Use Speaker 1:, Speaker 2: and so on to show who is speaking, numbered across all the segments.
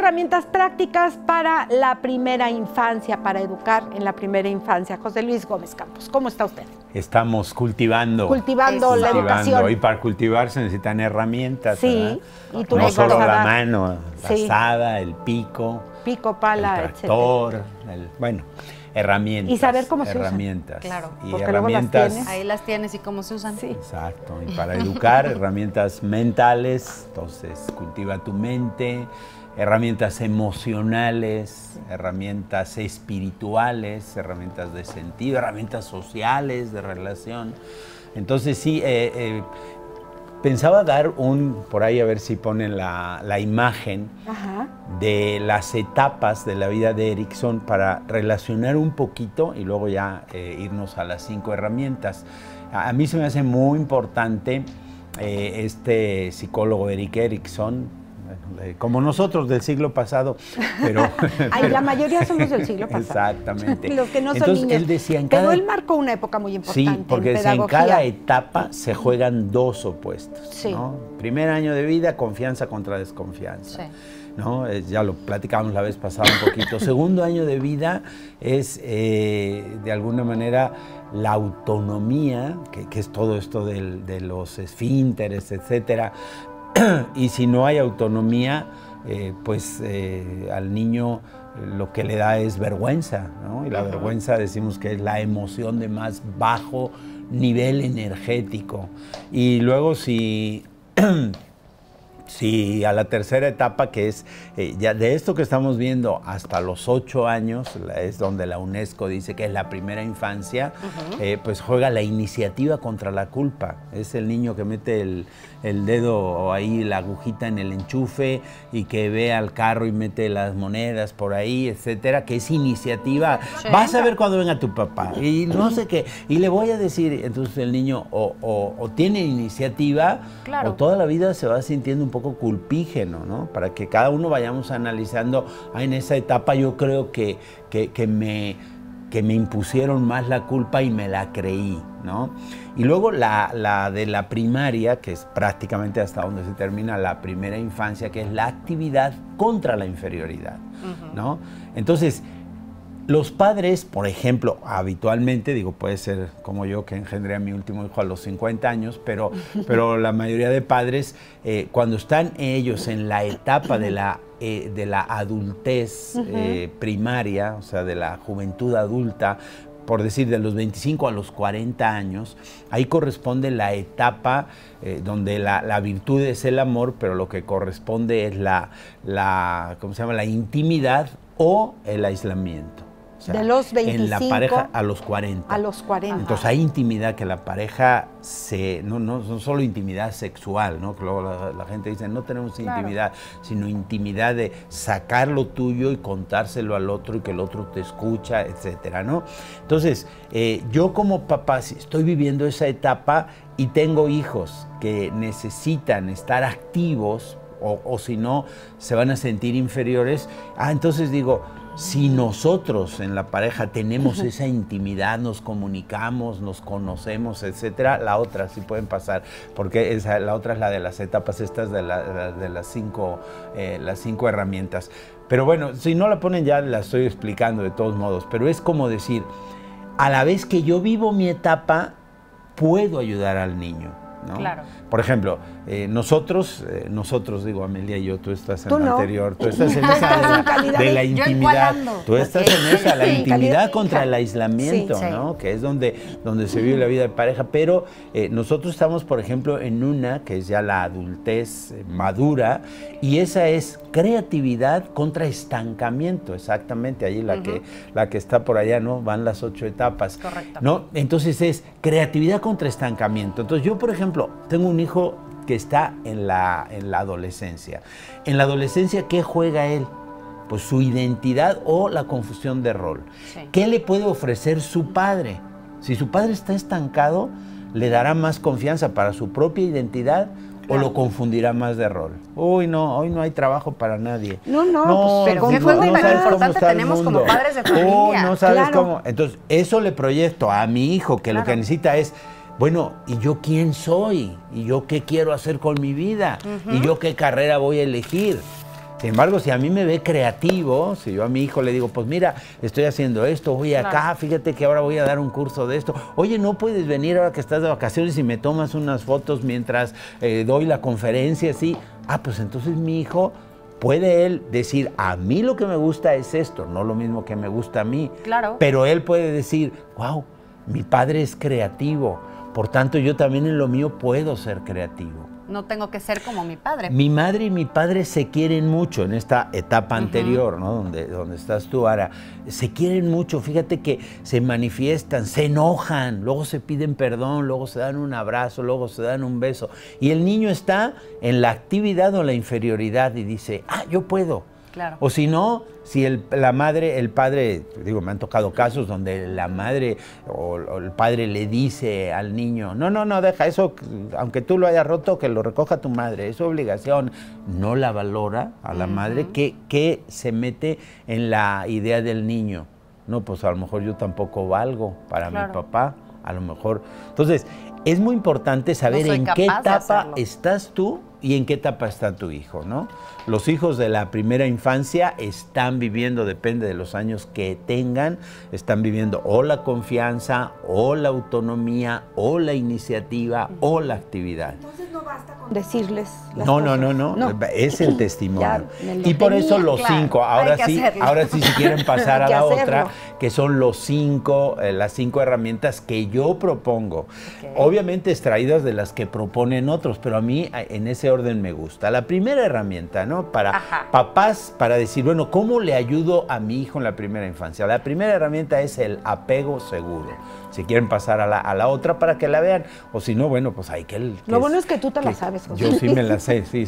Speaker 1: herramientas prácticas para la primera infancia, para educar en la primera infancia. José Luis Gómez Campos, ¿cómo está usted?
Speaker 2: Estamos cultivando
Speaker 1: la educación.
Speaker 2: Y para cultivar se necesitan herramientas,
Speaker 1: sí,
Speaker 2: ¿verdad?
Speaker 1: Y tú
Speaker 2: no solo la
Speaker 1: dar.
Speaker 2: mano, la azada, el pico,
Speaker 1: pala,
Speaker 2: el tractor, bueno, herramientas.
Speaker 1: Y saber cómo se
Speaker 2: herramientas.
Speaker 1: usan. Claro,
Speaker 2: y
Speaker 1: porque
Speaker 2: herramientas.
Speaker 1: Luego
Speaker 3: ahí las tienes y cómo se usan.
Speaker 1: Sí.
Speaker 2: Exacto. Y para educar, herramientas mentales, entonces cultiva tu mente, herramientas emocionales, herramientas espirituales, herramientas de sentido, herramientas sociales, de relación. Entonces sí, pensaba dar por ahí a ver si ponen la imagen de las etapas de la vida de Erikson para relacionar un poquito y luego ya irnos a las 5 herramientas. A mí se me hace muy importante este psicólogo Erik Erikson, como nosotros del siglo pasado, pero...
Speaker 1: Ay, la mayoría somos del siglo pasado.
Speaker 2: Exactamente.
Speaker 1: Los que no son
Speaker 2: Entonces,
Speaker 1: niños.
Speaker 2: él decía,
Speaker 1: pero él marcó una época muy importante.
Speaker 2: Sí, porque decía, en cada etapa se juegan dos opuestos.
Speaker 1: Sí.
Speaker 2: ¿no? Primer año de vida, confianza contra desconfianza.
Speaker 3: Sí.
Speaker 2: ¿no? Ya lo platicamos la vez pasada un poquito. Segundo año de vida es, de alguna manera, la autonomía, que es todo esto de los esfínteres, etcétera. Y si no hay autonomía, pues al niño lo que le da es vergüenza, ¿no? Y la vergüenza decimos que es la emoción de más bajo nivel energético. Y luego si a la tercera etapa, que es ya de esto que estamos viendo hasta los 8 años, es donde la UNESCO dice que es la primera infancia, pues juega la iniciativa contra la culpa. Es el niño que mete el dedo o ahí la agujita en el enchufe y que ve al carro y mete las monedas por ahí, etcétera, que es iniciativa. Sí. Vas a ver cuando venga tu papá y no sé qué, y le voy a decir, entonces el niño o tiene iniciativa, claro, o toda la vida se va sintiendo un poco culpígeno, ¿no? Para que cada uno vayamos analizando, en esa etapa yo creo que me impusieron más la culpa y me la creí, ¿no? Y luego la de la primaria, que es prácticamente hasta donde se termina la primera infancia, que es la actividad contra la inferioridad, ¿no? Entonces, los padres, por ejemplo, habitualmente, digo, puede ser como yo que engendré a mi último hijo a los 50 años, pero la mayoría de padres, cuando están ellos en la etapa de la adultez primaria, o sea, de la juventud adulta, por decir, de los 25 a los 40 años, ahí corresponde la etapa donde la virtud es el amor, pero lo que corresponde es ¿cómo se llama?, la intimidad o el aislamiento. O sea,
Speaker 1: de los 25
Speaker 2: en la pareja a los 40.
Speaker 1: A los 40.
Speaker 2: Entonces hay intimidad que la pareja no solo intimidad sexual, ¿no? Que luego la gente dice no tenemos intimidad, sino intimidad de sacar lo tuyo y contárselo al otro y que el otro te escucha, etcétera, ¿no? Entonces, yo como papá estoy viviendo esa etapa y tengo hijos que necesitan estar activos o si no se van a sentir inferiores, entonces digo, si nosotros en la pareja tenemos esa intimidad, nos comunicamos, nos conocemos, etcétera, la otra sí pueden pasar, porque la otra es la de las etapas estas de las 5 herramientas. Pero bueno, si no la ponen ya la estoy explicando de todos modos, pero es como decir, a la vez que yo vivo mi etapa, puedo ayudar al niño, ¿no? Claro. Por ejemplo, nosotros digo, Amelia y yo, tú estás en la anterior, tú estás en esa de la intimidad, tú estás en esa, la intimidad contra el aislamiento, ¿no? Que es donde se vive la vida de pareja, pero nosotros estamos, por ejemplo, en una que es ya la adultez madura, y esa es creatividad contra estancamiento, exactamente, allí la que está por allá, ¿no? Van las 8 etapas.
Speaker 3: Correcto.
Speaker 2: ¿No? Entonces es creatividad contra estancamiento. Entonces yo, por ejemplo, tengo un hijo que está en la adolescencia. En la adolescencia, ¿qué juega él? Pues su identidad o la confusión de rol. Sí. ¿Qué le puede ofrecer su padre? Si su padre está estancado, ¿le dará más confianza para su propia identidad o lo confundirá más de rol? Uy, no, hoy no hay trabajo para nadie.
Speaker 1: No,
Speaker 3: pero qué juego tan importante tenemos como padres de familia.
Speaker 2: No sabes cómo. Entonces, eso le proyecto a mi hijo, que lo que necesita es, bueno, ¿y yo quién soy? ¿Y yo qué quiero hacer con mi vida? ¿Y yo qué carrera voy a elegir? Sin embargo, si a mí me ve creativo, si yo a mi hijo le digo, pues mira, estoy haciendo esto, voy acá, fíjate que ahora voy a dar un curso de esto. Oye, ¿no puedes venir ahora que estás de vacaciones y me tomas unas fotos mientras doy la conferencia? Así. Ah, pues entonces mi hijo puede él decir, a mí lo que me gusta es esto, no lo mismo que me gusta a mí.
Speaker 3: Claro.
Speaker 2: Pero él puede decir, wow, mi padre es creativo, por tanto yo también en lo mío puedo ser creativo.
Speaker 3: No tengo que ser como mi padre.
Speaker 2: Mi madre y mi padre se quieren mucho en esta etapa anterior, ¿no? Donde estás tú ahora. Se quieren mucho, fíjate que se manifiestan, se enojan, luego se piden perdón, luego se dan un abrazo, luego se dan un beso. Y el niño está en la actividad o la inferioridad y dice, ah, yo puedo.
Speaker 3: Claro.
Speaker 2: O si no, si la madre, el padre, digo, me han tocado casos donde la madre o el padre le dice al niño, no, deja eso, aunque tú lo hayas roto, que lo recoja tu madre, es su obligación. No la valora a la madre que se mete en la idea del niño. No, pues a lo mejor yo tampoco valgo para mi papá, a lo mejor. Entonces, es muy importante saber en qué etapa estás tú y en qué etapa está tu hijo, ¿no? Los hijos de la primera infancia están viviendo, depende de los años que tengan, están viviendo o la confianza, o la autonomía, o la iniciativa, o la actividad.
Speaker 1: Entonces no basta con decirles las
Speaker 2: no,
Speaker 1: cosas.
Speaker 2: No, es el testimonio. Y por eso los 5, ahora sí, si quieren pasar a la otra, que son los 5, las 5 herramientas que yo propongo. Obviamente extraídas de las que proponen otros, pero a mí en ese orden me gusta. La primera herramienta, ¿no? Para papás, para decir, bueno, ¿cómo le ayudo a mi hijo en la primera infancia? La primera herramienta es el apego seguro. Si quieren pasar a la otra para que la vean, o si no, bueno, pues hay que...
Speaker 1: Lo bueno es que tú te la sabes, José.
Speaker 2: Yo sí me la sé, sí.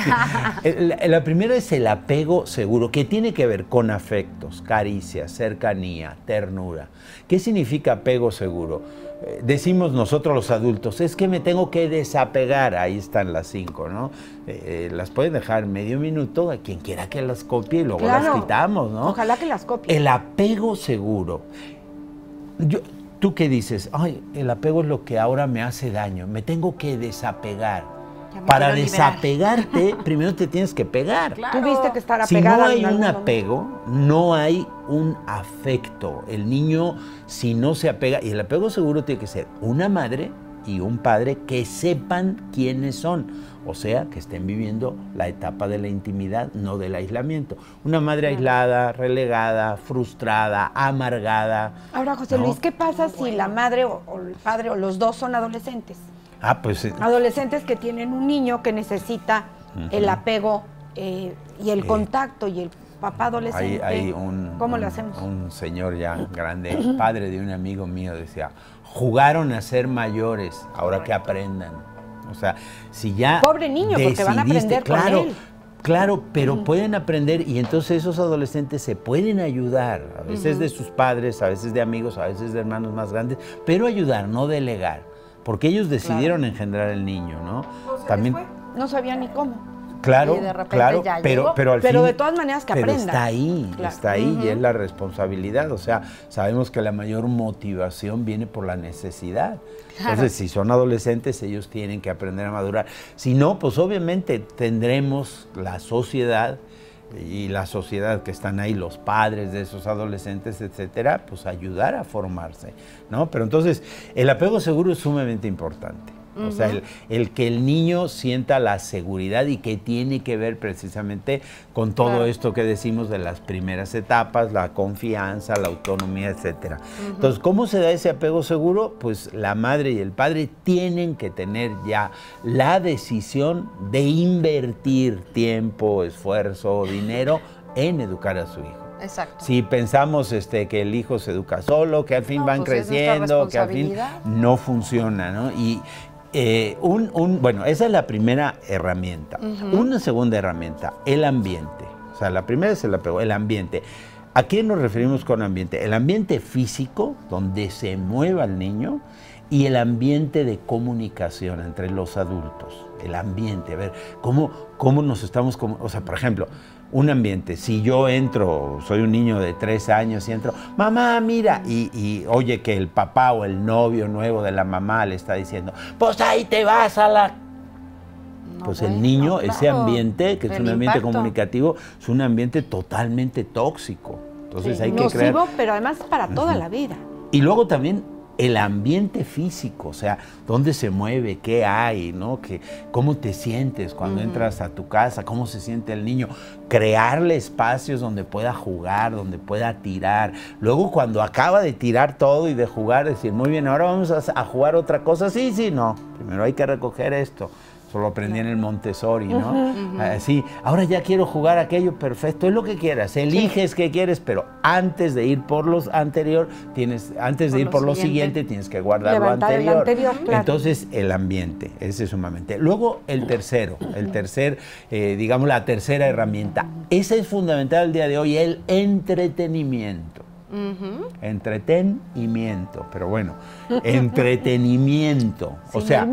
Speaker 2: La primera es el apego seguro, que tiene que ver con afectos, caricias, cercanía, ternura. ¿Qué significa apego seguro? Decimos nosotros los adultos, es que me tengo que desapegar, ahí están las 5, ¿no? Las pueden dejar medio minuto a quien quiera que las copie y luego las quitamos, ¿no?
Speaker 1: Ojalá que las copie.
Speaker 2: El apego seguro. ¿Tú qué dices? Ay, el apego es lo que ahora me hace daño, me tengo que desapegar. Para desapegarte, primero te tienes que pegar.
Speaker 1: Claro. Tuviste que estar apegada.
Speaker 2: Si no hay un apego, no hay un afecto. El niño, si no se apega, y el apego seguro tiene que ser una madre y un padre que sepan quiénes son. O sea, que estén viviendo la etapa de la intimidad, no del aislamiento. Una madre aislada, relegada, frustrada, amargada.
Speaker 1: Ahora, José Luis, ¿qué pasa si la madre o el padre o los dos son adolescentes?
Speaker 2: Pues...
Speaker 1: adolescentes que tienen un niño que necesita el apego y el contacto y el papá adolescente. ¿Cómo le hacemos?
Speaker 2: Un señor ya grande, padre de un amigo mío, decía, jugaron a ser mayores, ahora que aprendan. O sea, si ya...
Speaker 1: Pobre niño, porque van a aprender con él.
Speaker 2: Claro, pero pueden aprender y entonces esos adolescentes se pueden ayudar, a veces de sus padres, a veces de amigos, a veces de hermanos más grandes, pero ayudar, no delegar. Porque ellos decidieron engendrar el niño, ¿no?
Speaker 1: También no sabía ni cómo.
Speaker 2: Claro, pero al fin,
Speaker 1: de todas maneras que aprenda.
Speaker 2: Está ahí y es la responsabilidad. O sea, sabemos que la mayor motivación viene por la necesidad. Entonces, si son adolescentes, ellos tienen que aprender a madurar. Si no, pues obviamente tendremos la sociedad que están ahí, los padres de esos adolescentes, etcétera, pues ayudar a formarse, ¿no? Pero entonces, el apego seguro es sumamente importante. O sea, el que el niño sienta la seguridad y que tiene que ver precisamente con todo esto que decimos de las primeras etapas, la confianza, la autonomía, etcétera. Entonces, ¿cómo se da ese apego seguro? Pues la madre y el padre tienen que tener ya la decisión de invertir tiempo, esfuerzo, dinero en educar a su hijo.
Speaker 3: Exacto.
Speaker 2: Si pensamos que el hijo se educa solo, que al fin van creciendo, que al fin no funciona, ¿no? Y bueno, esa es la primera herramienta. Una segunda herramienta, el ambiente. O sea, la primera es el ambiente. ¿A qué nos referimos con ambiente? El ambiente físico, donde se mueva el niño, y el ambiente de comunicación entre los adultos. El ambiente, a ver, ¿cómo nos estamos... O sea, por ejemplo, un ambiente, si yo entro, soy un niño de 3 años y entro, mamá, mira, y oye que el papá o el novio nuevo de la mamá le está diciendo, pues ahí te vas a la... pues el niño, ese ambiente, que es un ambiente comunicativo, es un ambiente totalmente tóxico. Entonces hay que crear...
Speaker 1: Nocivo, pero además para toda la vida.
Speaker 2: Y luego también el ambiente físico, o sea, dónde se mueve, qué hay, ¿no? Cómo te sientes cuando entras a tu casa, cómo se siente el niño. Crearle espacios donde pueda jugar, donde pueda tirar. Luego cuando acaba de tirar todo y de jugar, decir, muy bien, ahora vamos a jugar otra cosa. Sí, sí, no. Primero hay que recoger esto. Eso lo aprendí en el Montessori, ¿no? Así, ahora ya quiero jugar aquello, perfecto, es lo que quieras, eliges qué quieres, pero antes de ir por los anterior, antes de ir por lo siguiente, tienes que guardar lo anterior. Claro. Entonces, el ambiente, ese es sumamente. Luego, el tercer, digamos, la tercera herramienta. Esa es fundamental el día de hoy, el entretenimiento. Entretenimiento, pero bueno, entretenimiento. O sea,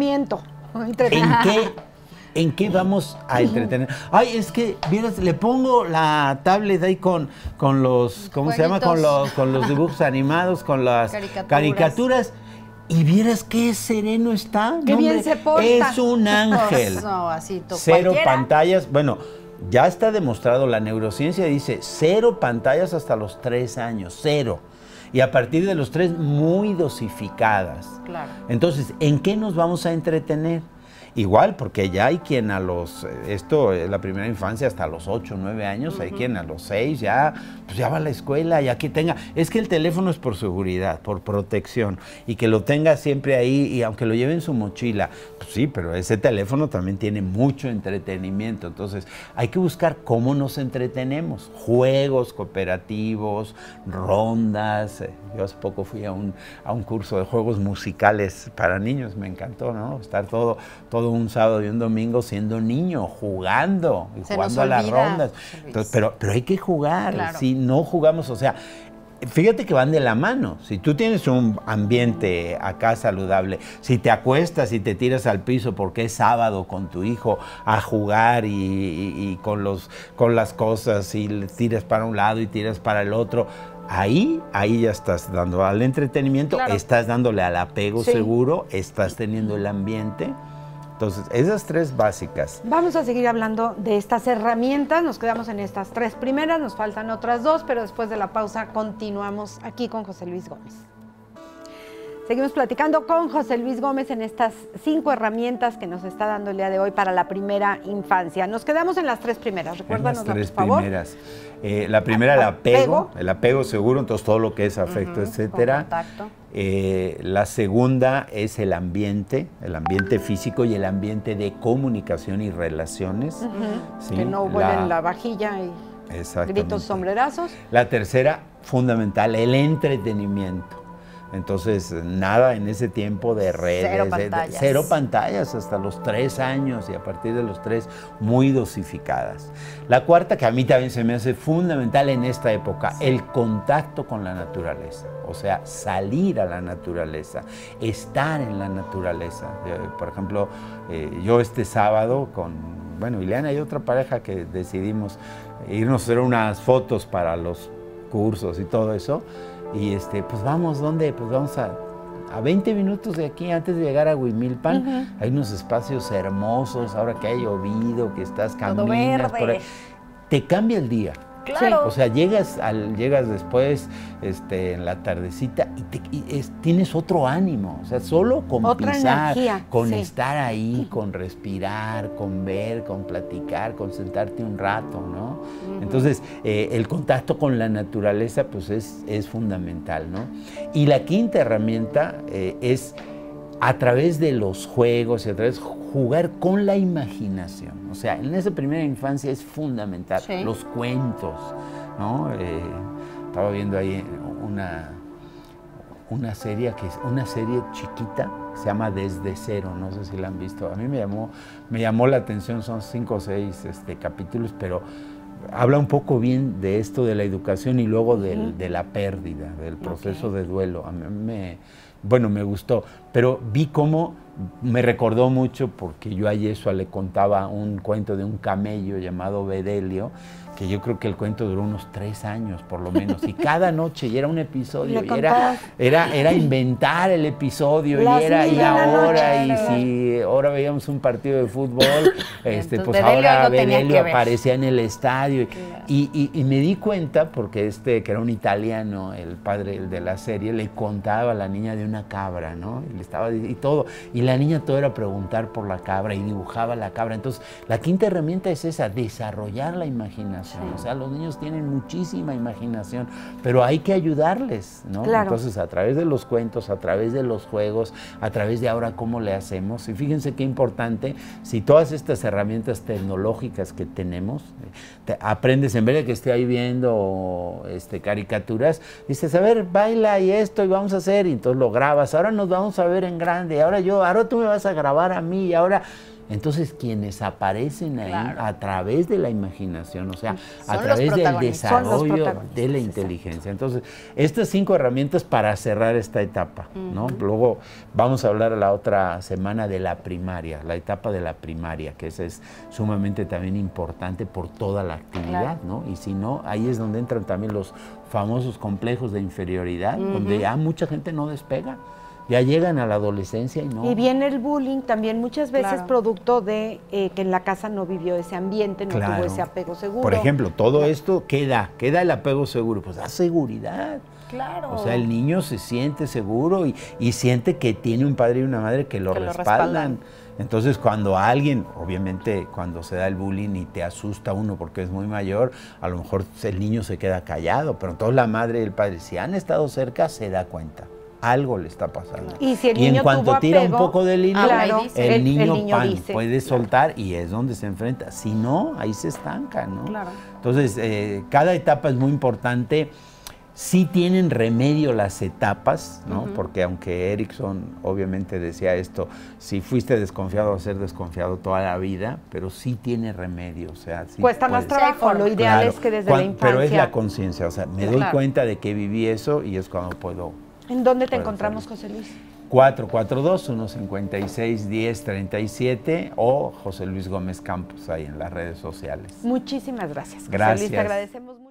Speaker 2: ¿En qué vamos a entretener? Ay, es que, vieras, le pongo la tablet ahí con los, ¿cómo se llama? Con los dibujos animados, con las caricaturas. Y vieras qué sereno está.
Speaker 1: Qué bien se porta.
Speaker 2: Es un ángel.
Speaker 3: No, así,
Speaker 2: cero pantallas. Bueno, ya está demostrado, la neurociencia dice 0 pantallas hasta los 3 años, 0. Y a partir de los 3, muy dosificadas. Claro. Entonces, ¿en qué nos vamos a entretener? Igual, porque ya hay quien a los, esto es la primera infancia hasta los 8, 9 años, hay quien a los 6 ya, pues ya va a la escuela, ya que tenga, es que el teléfono es por seguridad, por protección, y que lo tenga siempre ahí, y aunque lo lleve en su mochila, pues sí, pero ese teléfono también tiene mucho entretenimiento, entonces hay que buscar cómo nos entretenemos, juegos cooperativos, rondas, yo hace poco fui a un curso de juegos musicales para niños, me encantó, ¿no? Estar todo un sábado y un domingo siendo niño, jugando a las rondas. Entonces, pero hay que jugar, claro. Si no jugamos, o sea, fíjate que van de la mano. Si tú tienes un ambiente acá saludable, si te acuestas y te tiras al piso porque es sábado con tu hijo a jugar y con las cosas y tiras para un lado y tiras para el otro, ahí ya estás dando al entretenimiento, claro. Estás dándole al apego seguro, estás teniendo el ambiente. Entonces, esas 3 básicas.
Speaker 1: Vamos a seguir hablando de estas herramientas, nos quedamos en estas 3 primeras, nos faltan otras 2, pero después de la pausa continuamos aquí con José Luis Gómez. Seguimos platicando con José Luis Gómez en estas 5 herramientas que nos está dando el día de hoy para la primera infancia. Nos quedamos en las 3 primeras, recuérdanos, por favor.
Speaker 2: Primeras. La primera, el apego seguro, entonces todo lo que es afecto, etcétera. La segunda es el ambiente físico y el ambiente de comunicación y relaciones. ¿Sí?
Speaker 1: Que no vuelen la vajilla y gritos, sombrerazos.
Speaker 2: La tercera, fundamental, el entretenimiento. Entonces, nada en ese tiempo de redes, 0 pantallas hasta los 3 años y a partir de los 3 muy dosificadas. La cuarta, que a mí también se me hace fundamental en esta época, el contacto con la naturaleza, o sea, salir a la naturaleza, estar en la naturaleza. Por ejemplo, yo este sábado Ileana y otra pareja que decidimos irnos a hacer unas fotos para los cursos y todo eso. Y pues vamos, ¿dónde? Pues vamos a 20 minutos de aquí, antes de llegar a Huimilpan. Hay unos espacios hermosos, ahora que ha llovido, que estás caminas por ahí. Te cambia el día. Claro. O sea, llegas después en la tardecita y tienes otro ánimo. O sea, solo con
Speaker 1: otra
Speaker 2: pisar,
Speaker 1: energía,
Speaker 2: con estar ahí, con respirar, con ver, con platicar, con sentarte un rato, ¿no? Entonces, el contacto con la naturaleza, pues es fundamental, ¿no? Y la quinta herramienta es a través de los juegos y a través de jugar con la imaginación. O sea, en esa primera infancia es fundamental. Los cuentos, ¿no? Estaba viendo ahí una serie chiquita, se llama Desde Cero, no sé si la han visto. A mí me llamó la atención, son 5 o 6 capítulos, pero habla un poco bien de esto de la educación y luego de la pérdida, del proceso de duelo. A mí me gustó, pero vi cómo me recordó mucho porque yo a Yeshua le contaba un cuento de un camello llamado Bedelio, que yo creo que el cuento duró unos 3 años por lo menos, y cada noche, y era un episodio, y era inventar el episodio, y ahora, y si ahora veíamos un partido de fútbol, pues ahora Bedelio aparecía en el estadio, y me di cuenta, porque que era un italiano, el padre el de la serie, le contaba a la niña de una cabra, ¿no? Y le estaba y todo, y la niña todo era preguntar por la cabra, y dibujaba la cabra. Entonces, la quinta herramienta es esa, desarrollar la imaginación. O sea, los niños tienen muchísima imaginación, pero hay que ayudarles, ¿no? Claro. Entonces, a través de los cuentos, a través de los juegos, a través de ahora cómo le hacemos. Y fíjense qué importante, si todas estas herramientas tecnológicas que tenemos, aprendes, en vez de que esté ahí viendo caricaturas, dices, a ver, baila y esto, y vamos a hacer, y entonces lo grabas, ahora nos vamos a ver en grande, ahora tú me vas a grabar a mí, y ahora... Entonces, quienes aparecen ahí a través de la imaginación, o sea, a través del desarrollo de la inteligencia. Entonces, estas 5 herramientas para cerrar esta etapa, ¿no? Luego vamos a hablar la otra semana de la primaria, la etapa de la primaria, que esa es sumamente también importante por toda la actividad, ¿no? Y si no, ahí es donde entran también los famosos complejos de inferioridad, donde ya mucha gente no despega. Ya llegan a la adolescencia y no.
Speaker 1: Y viene el bullying también muchas veces producto de que en la casa no vivió ese ambiente, no tuvo ese apego seguro.
Speaker 2: Por ejemplo, todo esto queda el apego seguro, pues da seguridad.
Speaker 3: Claro.
Speaker 2: O sea, el niño se siente seguro y siente que tiene un padre y una madre que lo respaldan. Entonces, cuando alguien, obviamente, cuando se da el bullying y te asusta uno porque es muy mayor, a lo mejor el niño se queda callado, pero entonces la madre y el padre, si han estado cerca, se da cuenta. Algo le está pasando.
Speaker 1: Y si el niño
Speaker 2: en cuanto tira un poco del hilo, el niño
Speaker 1: dice,
Speaker 2: puede soltar y es donde se enfrenta. Si no, ahí se estanca, ¿no?
Speaker 1: Claro.
Speaker 2: Entonces, cada etapa es muy importante. Sí tienen remedio las etapas, ¿no? Porque aunque Erikson obviamente decía esto, si fuiste desconfiado vas a ser desconfiado toda la vida, pero sí tiene remedio, o sea, sí
Speaker 1: cuesta más trabajo, lo ideal es que desde la infancia.
Speaker 2: Pero es la conciencia, o sea, me doy cuenta de que viví eso y es cuando puedo.
Speaker 1: ¿En dónde te encontramos, José Luis?
Speaker 2: 442-156-1037 o José Luis Gómez Campos ahí en las redes sociales.
Speaker 1: Muchísimas gracias.
Speaker 2: Gracias.
Speaker 1: José Luis, te agradecemos mucho.